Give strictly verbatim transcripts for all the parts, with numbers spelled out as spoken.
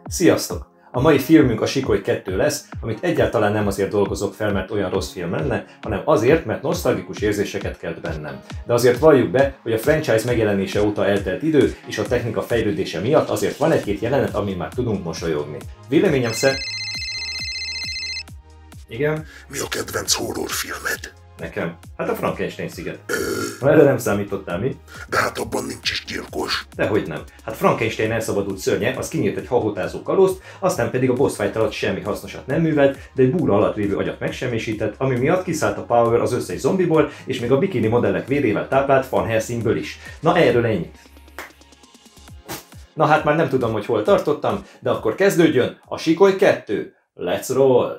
Sziasztok! A mai filmünk a Sikoly kettő lesz, amit egyáltalán nem azért dolgozok fel, mert olyan rossz film lenne, hanem azért, mert nosztalgikus érzéseket kelt bennem. De azért valljuk be, hogy a franchise megjelenése óta eltelt idő, és a technika fejlődése miatt azért van egy-két jelenet, amin már tudunk mosolyogni. Véleményem szerint... Igen? Mi a kedvenc horrorfilmed? Nekem? Hát a Frankenstein sziget. Erre nem számítottál, mi? De hát abban nincs is gyilkos. Dehogy nem. Hát Frankenstein elszabadult szörnye, az kinyírt egy hahotázó kalózt, aztán pedig a boss fight alatt semmi hasznosat nem művelt, de egy búra alatt lévő agyat megsemmisített, ami miatt kiszállt a Power az összes zombiból, és még a bikini modellek vérével táplált Van Helsingből is. Na erről ennyit. Na hát már nem tudom, hogy hol tartottam, de akkor kezdődjön a Sikoly kettő. Let's roll!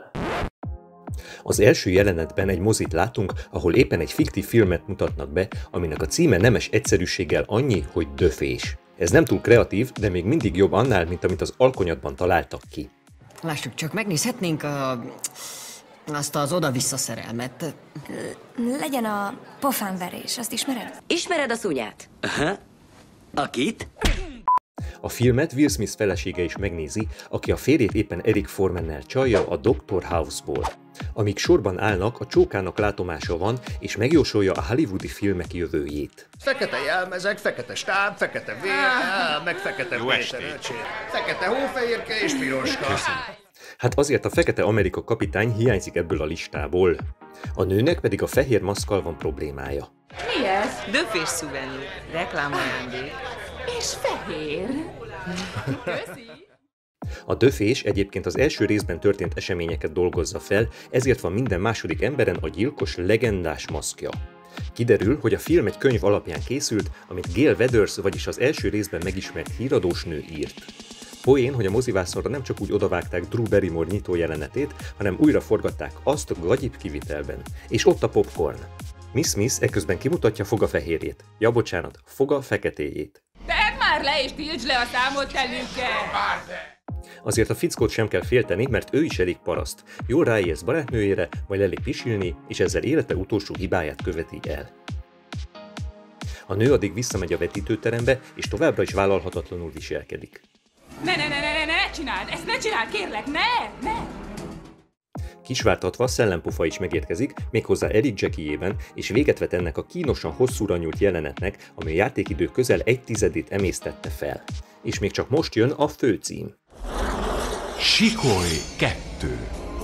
Az első jelenetben egy mozit látunk, ahol éppen egy fiktív filmet mutatnak be, aminek a címe nemes egyszerűséggel annyi, hogy Döfés. Ez nem túl kreatív, de még mindig jobb annál, mint amit az alkonyatban találtak ki. Lássuk csak, megnézhetnénk a... azt az oda-vissza szerelmet. Legyen a pofánverés, azt ismered? Ismered a szúnyát? Aha. Akit? A filmet Will Smith felesége is megnézi, aki a férjét éppen Eric Formannel csalja a doktor House-ból. Amíg sorban állnak, a csókának látomása van, és megjósolja a hollywoodi filmek jövőjét. Fekete jelmezek, fekete stáb, fekete vér, á, meg fekete Péter, fekete hófehérke és piroska. Hát azért a fekete Amerika kapitány hiányzik ebből a listából. A nőnek pedig a fehér maszkkal van problémája. Mi ez? Döfés szuvenír. Reklámajándék. És fehér. Köszi. A Döfés egyébként az első részben történt eseményeket dolgozza fel, ezért van minden második emberen a gyilkos legendás maszkja. Kiderül, hogy a film egy könyv alapján készült, amit Gale Weathers, vagyis az első részben megismert híradós nő írt. Poén, hogy a mozivászonra nem csak úgy odavágták Drew Barrymore nyitó jelenetét, hanem újra forgatták azt gagyibb kivitelben. És ott a popcorn. Miss Smith eközben kimutatja foga fehérjét. Ja, bocsánat, foga feketéjét. Tedd már le és tiltsd le a számot telükkel! Azért a fickót sem kell félteni, mert ő is elég paraszt. Jól ráérsz barátnőjére, majd elég pisilni, és ezzel élete utolsó hibáját követi el. A nő addig visszamegy a vetítőterembe, és továbbra is vállalhatatlanul viselkedik. Ne, ne, ne, ne, ne, ne csináld! Ezt ne csináld, kérlek, ne, ne! Kisvártatva Szellempufa is megérkezik, méghozzá Eric Jackie-ében, és véget vet ennek a kínosan hosszúra nyúlt jelenetnek, ami a játékidő közel egy tizedét emésztette fel. És még csak most jön a főcím. Sikoly kettő.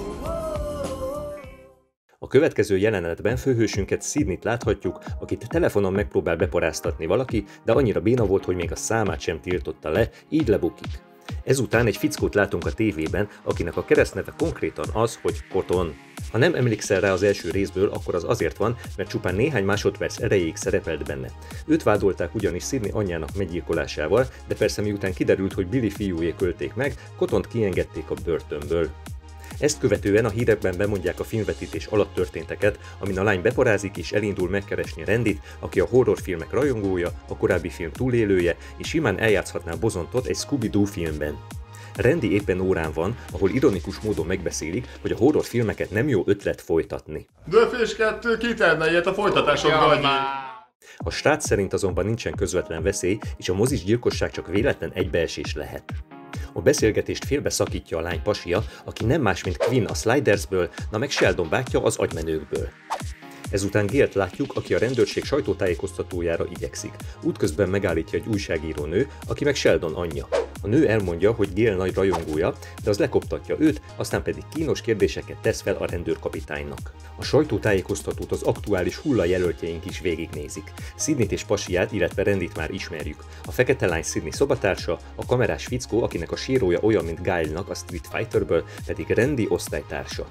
A következő jelenetben főhősünket Sydneyt láthatjuk, akit telefonon megpróbál beparáztatni valaki, de annyira béna volt, hogy még a számát sem tiltotta le, így lebukik. Ezután egy fickót látunk a tévében, akinek a keresztneve konkrétan az, hogy Cotton. Ha nem emlékszel rá az első részből, akkor az azért van, mert csupán néhány másodperc erejéig szerepelt benne. Őt vádolták ugyanis Sydney anyjának meggyilkolásával, de persze miután kiderült, hogy Billy fiújék ölték meg, Cottont kiengedték a börtönből. Ezt követően a hírekben bemondják a filmvetítés alatt történteket, amin a lány beparázik és elindul megkeresni Randit, aki a horrorfilmek rajongója, a korábbi film túlélője, és simán eljátszhatná Bozontot egy Scooby-Doo filmben. Randy éppen órán van, ahol ironikus módon megbeszélik, hogy a horrorfilmeket nem jó ötlet folytatni. Döfés kettő kiterne ilyet a folytatáson, Gagyi. A srác szerint azonban nincsen közvetlen veszély, és a mozis gyilkosság csak véletlen egybeesés lehet. A beszélgetést félbeszakítja a lány pasia, aki nem más, mint Quinn a Slidersből, na meg Sheldon bátyja az agymenőkből. Ezután Gale-t látjuk, aki a rendőrség sajtótájékoztatójára igyekszik. Útközben megállítja egy újságíró nő, aki meg Sheldon anyja. A nő elmondja, hogy Gale nagy rajongója, de az lekoptatja őt, aztán pedig kínos kérdéseket tesz fel a rendőrkapitánynak. A sajtótájékoztatót az aktuális hullajelöltjeink is végignézik. Sydneyt és pasiát, illetve Randit már ismerjük. A fekete lány Sydney szobatársa, a kamerás fickó, akinek a sírója olyan, mint Guile-nak a Street Fighterből, pedig Randy osztálytársa.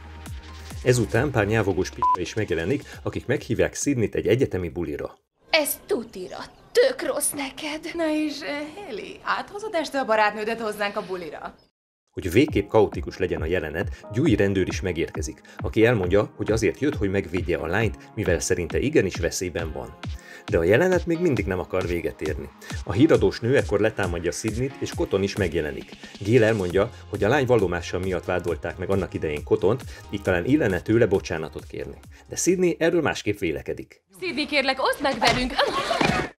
Ezután pár nyávogós p***a is megjelenik, akik meghívják Sydneyt egy egyetemi bulira. Ez tutira, tök rossz neked. Na és, Haley, áthozod este a barátnődet hozzánk a bulira? Hogy végképp kaotikus legyen a jelenet, Dewey rendőr is megérkezik, aki elmondja, hogy azért jött, hogy megvédje a lányt, mivel szerinte igenis veszélyben van. De a jelenet még mindig nem akar véget érni. A híradós nő ekkor letámadja Sydneyt, és Cotton is megjelenik. Gale elmondja, hogy a lány vallomása miatt vádolták meg annak idején Cottont, így talán illene tőle bocsánatot kérni. De Sydney erről másképp vélekedik. Sydney, kérlek, oszd meg velünk!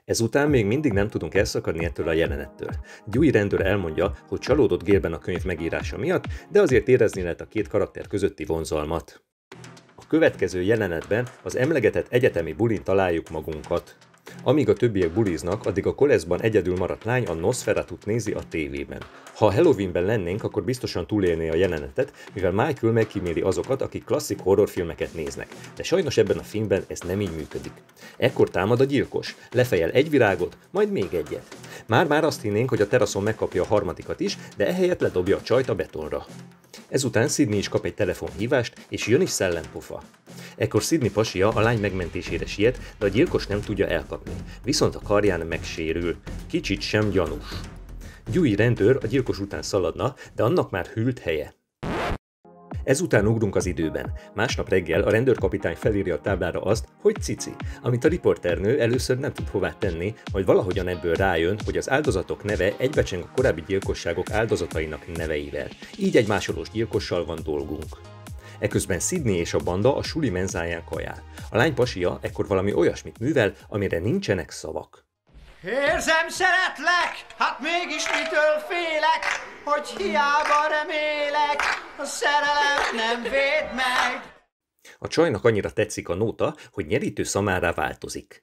Ezután még mindig nem tudunk elszakadni ettől a jelenettől. Dewey rendőr elmondja, hogy csalódott Gale-ben a könyv megírása miatt, de azért érezni lehet a két karakter közötti vonzalmat. A következő jelenetben az emlegetett egyetemi bulin találjuk magunkat. Amíg a többiek buliznak, addig a koleszban egyedül maradt lány a Nosferatut nézi a tévében. Ha Halloweenben lennénk, akkor biztosan túlélné a jelenetet, mivel Michael megkíméli azokat, akik klasszik horrorfilmeket néznek, de sajnos ebben a filmben ez nem így működik. Ekkor támad a gyilkos, lefejel egy virágot, majd még egyet. Már-már azt hinnénk, hogy a teraszon megkapja a harmadikat is, de ehelyett ledobja a csajt a betonra. Ezután Sidney is kap egy telefonhívást, és jön is szellempofa. Ekkor Sidney pasia a lány megmentésére siet, de a gyilkos nem tudja elkapni, viszont a karján megsérül. Kicsit sem gyanús. Dewey rendőr a gyilkos után szaladna, de annak már hűlt helye. Ezután ugrunk az időben. Másnap reggel a rendőrkapitány felírja a táblára azt, hogy cici, amit a riporternő először nem tud hová tenni, majd valahogyan ebből rájön, hogy az áldozatok neve egybecseng a korábbi gyilkosságok áldozatainak neveivel. Így egy másolós gyilkossal van dolgunk. Eközben Sidney és a banda a suli menzáján kajál. A lány pasia ekkor valami olyasmit művel, amire nincsenek szavak. Érzem, szeretlek, hát mégis mitől félek, hogy hiába remélek, a szerelem nem véd meg. A csajnak annyira tetszik a nóta, hogy nyerítő szamárrá változik.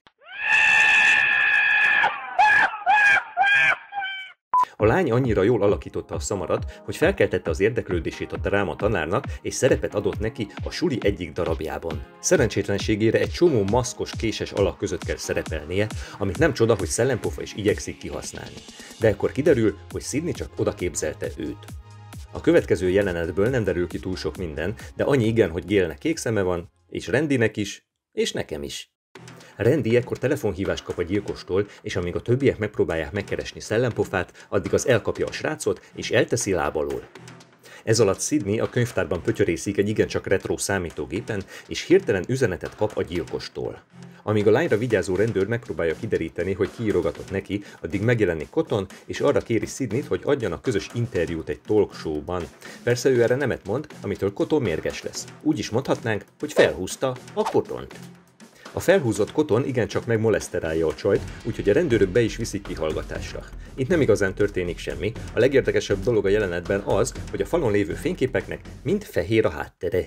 A lány annyira jól alakította a szamarat, hogy felkeltette az érdeklődését a dráma tanárnak, és szerepet adott neki a suli egyik darabjában. Szerencsétlenségére egy csomó maszkos, késes alak között kell szerepelnie, amit nem csoda, hogy szellempofa is igyekszik kihasználni. De ekkor kiderül, hogy Sidney csak oda képzelte őt. A következő jelenetből nem derül ki túl sok minden, de annyi igen, hogy Gale-nek kék szeme van, és Randynek is, és nekem is. Randy ekkor telefonhívást kap a gyilkostól, és amíg a többiek megpróbálják megkeresni szellempofát, addig az elkapja a srácot, és elteszi láb alól. Ez alatt Sidney a könyvtárban pötyörészik egy igencsak retro számítógépen, és hirtelen üzenetet kap a gyilkostól. Amíg a lányra vigyázó rendőr megpróbálja kideríteni, hogy kiírogatott neki, addig megjelenik Cotton, és arra kéri Sidneyt, hogy adjanak közös interjút egy talk show-ban. Persze ő erre nemet mond, amitől Cotton mérges lesz. Úgy is mondhatnánk, hogy felhúzta a Cottont. A felhúzott Cotton igencsak megmoleszterálja a csajt, úgyhogy a rendőrök be is viszik kihallgatásra. Itt nem igazán történik semmi, a legérdekesebb dolog a jelenetben az, hogy a falon lévő fényképeknek mind fehér a háttere.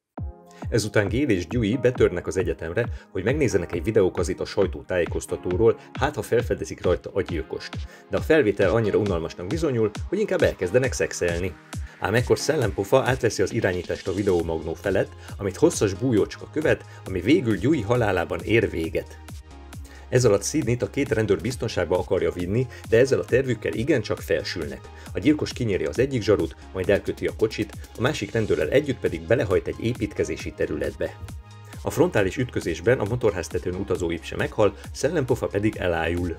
Ezután Gale és Dewey betörnek az egyetemre, hogy megnézzenek egy videókazit a sajtótájékoztatóról, hát ha felfedezik rajta a gyilkost. De a felvétel annyira unalmasnak bizonyul, hogy inkább elkezdenek szexelni. Ám ekkor szellempofa átveszi az irányítást a videómagnó felett, amit hosszas bújócska követ, ami végül Dewey halálában ér véget. Ez alatt Sidneyt a két rendőr biztonságba akarja vinni, de ezzel a tervükkel igencsak felsülnek. A gyilkos kinyéri az egyik zsarut, majd elköti a kocsit, a másik rendőrrel együtt pedig belehajt egy építkezési területbe. A frontális ütközésben a motorháztetőn utazó Ipse meghal, szellempofa pedig elájul.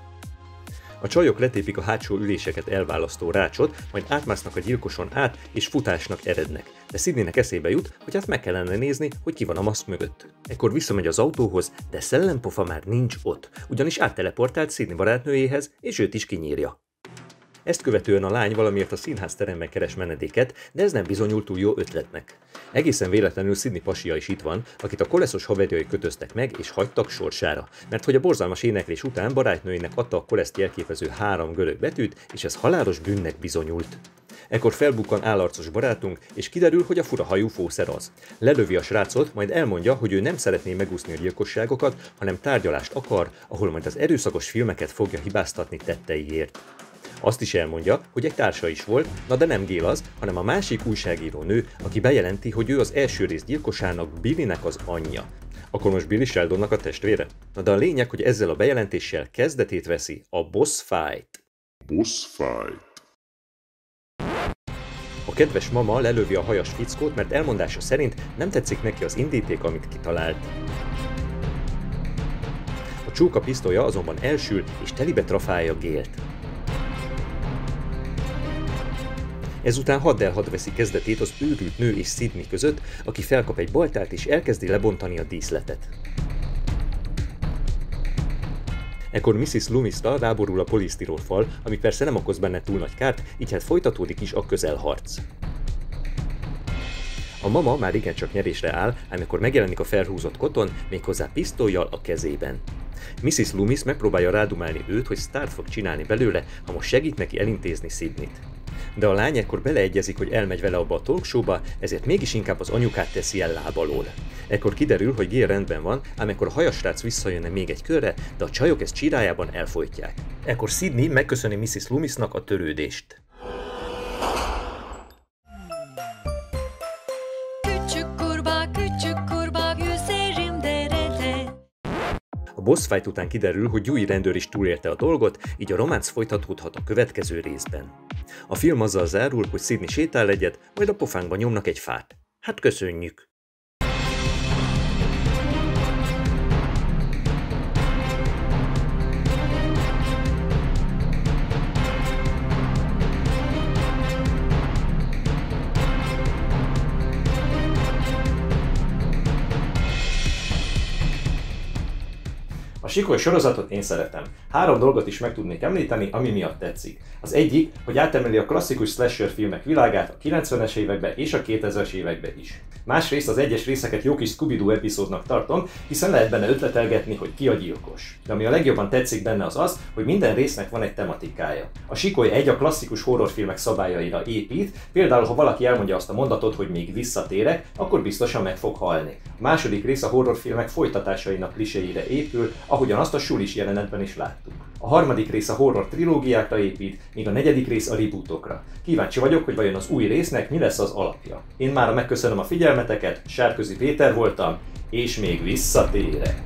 A csajok letépik a hátsó üléseket elválasztó rácsot, majd átmásznak a gyilkoson át, és futásnak erednek. De Sidneynek eszébe jut, hogy hát meg kellene nézni, hogy ki van a maszk mögött. Ekkor visszamegy az autóhoz, de szellempofa már nincs ott, ugyanis átteleportált Sidney barátnőjéhez, és őt is kinyírja. Ezt követően a lány valamiért a színházteremben keres menedéket, de ez nem bizonyult túl jó ötletnek. Egészen véletlenül Sidney pasia is itt van, akit a koleszos haverjai kötöztek meg és hagytak sorsára, mert hogy a borzalmas éneklés után barátnőinek adta a koleszt jelképező három görög betűt, és ez halálos bűnnek bizonyult. Ekkor felbukkan állarcos barátunk, és kiderül, hogy a furahajú fószer az. Lelövi a srácot, majd elmondja, hogy ő nem szeretné megúszni a gyilkosságokat, hanem tárgyalást akar, ahol majd az erőszakos filmeket fogja hibáztatni tetteiért. Azt is elmondja, hogy egy társa is volt, na de nem Gale az, hanem a másik újságíró nő, aki bejelenti, hogy ő az első rész gyilkosának, Billynek az anyja. Akkor most Billy Sheldonnak a testvére? Na de a lényeg, hogy ezzel a bejelentéssel kezdetét veszi a boss fight. Boss fight. A kedves mama lelövi a hajas fickót, mert elmondása szerint nem tetszik neki az indíték, amit kitalált. A csóka pisztolya azonban elsül, és telibe trafálja Gale-t. Ezután hadd-el-hadd veszi kezdetét az őrült nő és Sidney között, aki felkap egy baltát és elkezdi lebontani a díszletet. Ekkor missziz Lumista ráborul a polisztirolfal, ami persze nem okoz benne túl nagy kárt, így hát folytatódik is a közelharc. A mama már igencsak nyerésre áll, ám ekkor megjelenik a felhúzott Cotton, méghozzá pisztollyal a kezében. missziz Loomis megpróbálja rádumálni őt, hogy sztárt fog csinálni belőle, ha most segít neki elintézni Sydneyt. De a lány ekkor beleegyezik, hogy elmegy vele abba a talkshowba, ezért mégis inkább az anyukát teszi el láb alól. Ekkor kiderül, hogy Gail rendben van, ám ekkor a hajasrác visszajönne még egy körre, de a csajok ezt csirájában elfojtják. Ekkor Sydney megköszöni missziz Loomisnak a törődést. A boss fight után kiderül, hogy Dewey rendőr is túlélte a dolgot, így a románc folytatódhat a következő részben. A film azzal zárul, hogy Sydney sétál egyet, majd a pofánkba nyomnak egy fát. Hát köszönjük! A Sikoly sorozatot én szeretem. Három dolgot is meg tudnék említeni, ami miatt tetszik. Az egyik, hogy átemeli a klasszikus slasher filmek világát a kilencvenes évekbe és a kétezres évekbe is. Másrészt az egyes részeket jó kis Scooby-Doo epizódnak tartom, hiszen lehet benne ötletelgetni, hogy ki a gyilkos. De ami a legjobban tetszik benne az az, hogy minden résznek van egy tematikája. A Sikoly egy a klasszikus horrorfilmek szabályaira épít, például ha valaki elmondja azt a mondatot, hogy még visszatérek, akkor biztosan meg fog halni. A második rész a horrorfilmek folytatásainak kliséire épül, ahogyan azt a sulis jelenetben is láttuk. A harmadik rész a horror trilógiákra épít, míg a negyedik rész a rebootokra. Kíváncsi vagyok, hogy vajon az új résznek mi lesz az alapja. Én mára megköszönöm a figyelmeteket, Sárközi Péter voltam, és még visszatérek!